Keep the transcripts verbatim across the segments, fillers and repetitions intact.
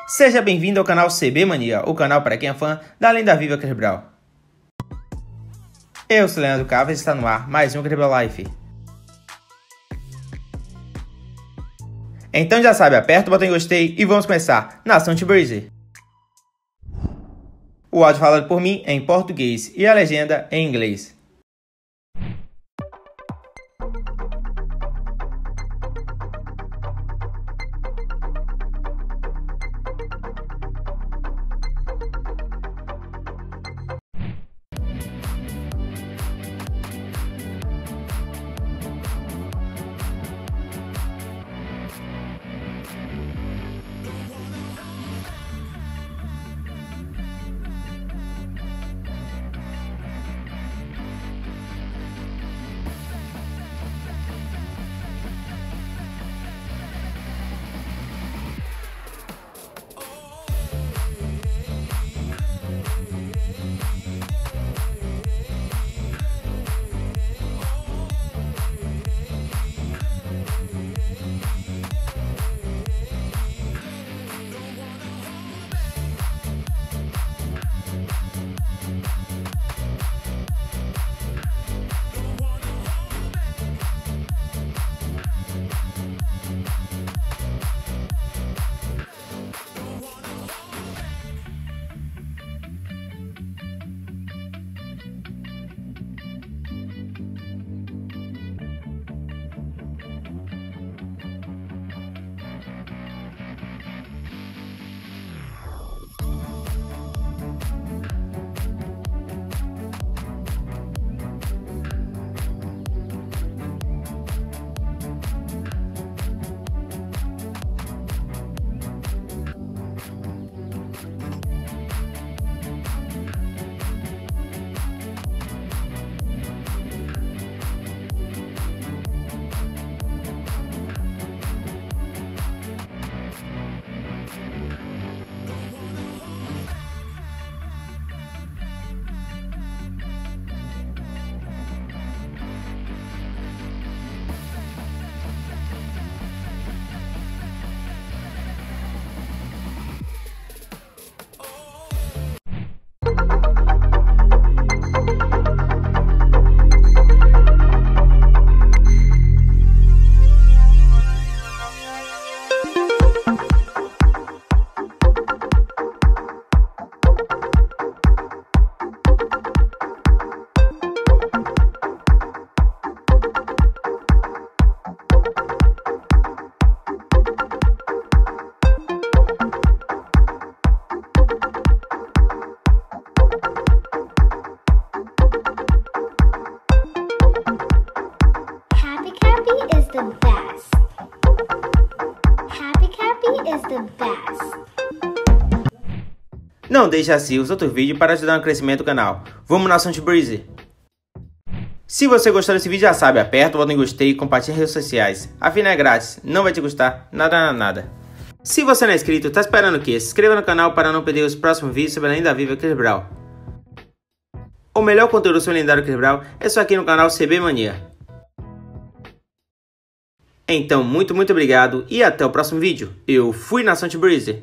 Seja bem-vindo ao canal C B Mania, o canal para quem é fã da lenda viva Chris Brown. Eu sou Leandro Cava e está no ar mais um Chris Brown Life. Então já sabe, aperta o botão em gostei e vamos começar Nação T-Breezy. O áudio falado por mim é em português e a legenda em inglês. The best. Happy Cappy is the best. Não deixe de assistir os outros vídeos para ajudar no crescimento do canal. Vamos Nação T-Breezy! Se você gostou desse vídeo, já sabe, aperta o botão em gostei e compartilha nas redes sociais. Afinal é grátis, não vai te custar nada, nada, nada. Se você não é inscrito, tá esperando o quê? Se inscreva no canal para não perder os próximos vídeos sobre a lenda viva Chris Brown. O melhor conteúdo sobre o lendário Chris Brown é só aqui no canal C B Mania. Então, muito, muito obrigado e até o próximo vídeo. Eu fui Nação T-Breezy.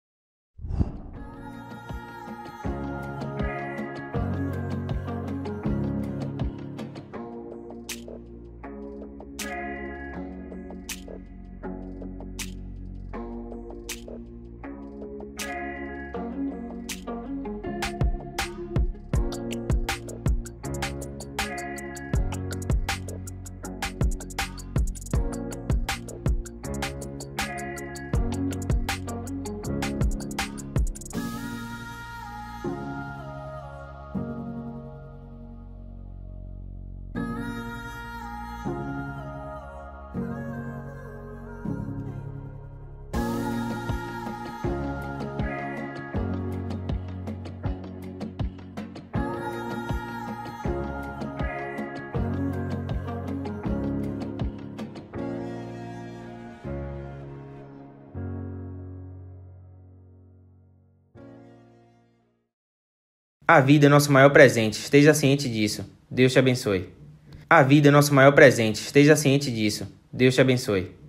A vida é nosso maior presente, esteja ciente disso. Deus te abençoe. A vida é nosso maior presente, esteja ciente disso. Deus te abençoe.